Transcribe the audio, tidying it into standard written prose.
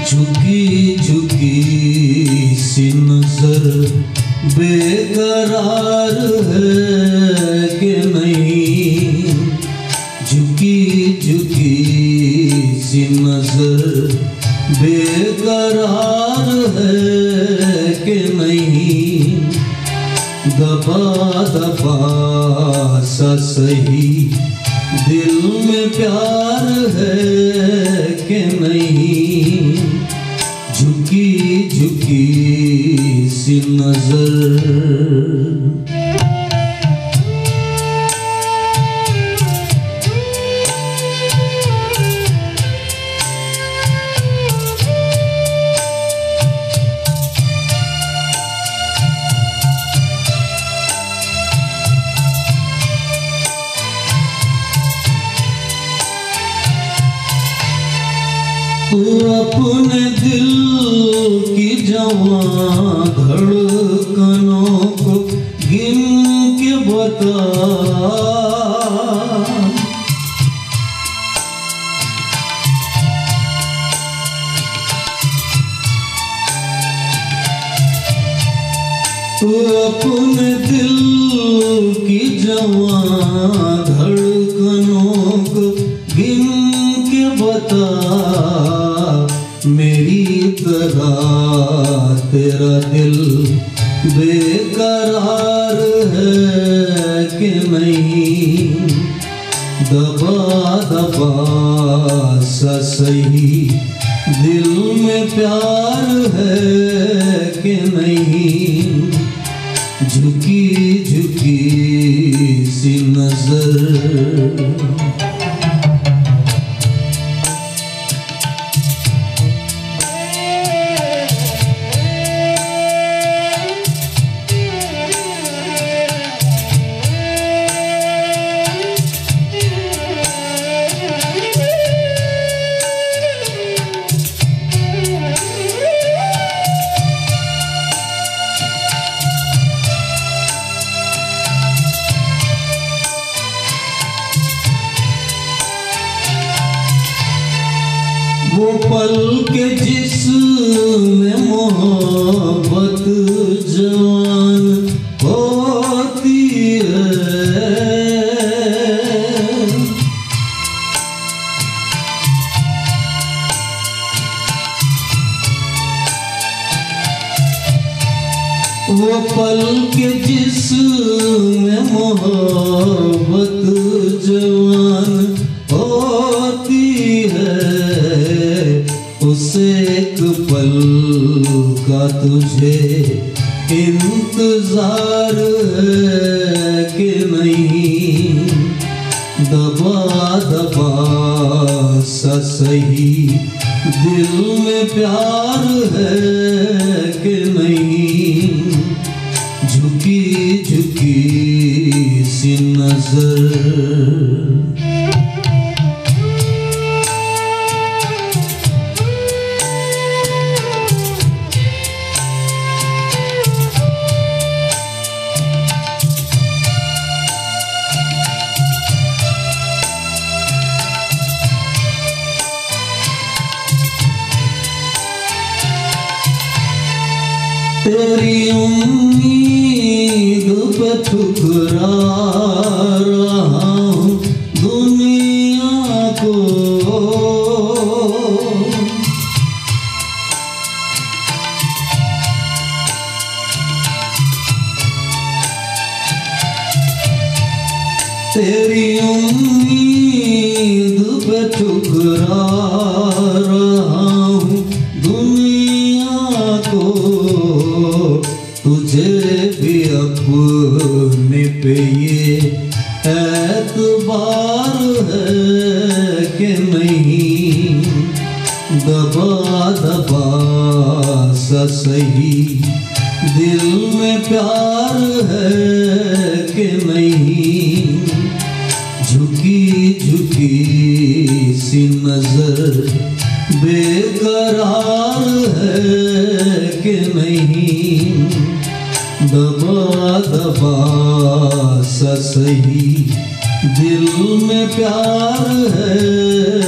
झुकी झुकी सी नजर बेकरार है कि नहीं, झुकी झुकी सी नजर बेकरार है कि नहीं, दबा दबा सा सही दिल में प्यार है कि नहीं, झुकी झुकी सी नजर। तू अपने दिल की जवां धड़कनों को गिन के बता, तू अपने दिल की जवां धड़कनों को गिन के बता, मेरी तरह तेरा दिल बेकरार है कि नहीं, दबा दबा सा सही दिल में प्यार है कि नहीं, झुकी झुकी सी नजर। वो पल के जिसमें मोहब्बत जवान होती है, वो पल के जिसमें मोहब्बत जवान होती है, उस एक पल का तुझे इंतजार है कि नहीं, दबा दबा सा सही दिल में प्यार है कि नहीं, झुकी झुकी सी नजर। तेरी उम्मीद पे ठुकरा रहा हूँ दुनिया को, तेरी उम्मीद पे ठुकरा रहा हूँ दुनिया को, तुझे भी अपने पे ये एतबार है कि नहीं, दबा दबा सा सही दिल में प्यार है कि नहीं, झुकी झुकी सी नजर बेकरार है कि नहीं, दबा दबा सा सही दिल में प्यार है